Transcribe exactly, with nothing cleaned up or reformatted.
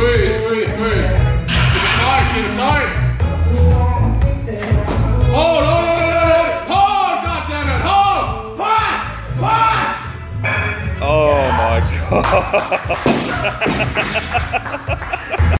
Squeeze, squeeze, squeeze. Keep it tight, keep it tight. Hold, hold, hold, hold, hold, goddammit, hold! Punch! Punch! Oh my god.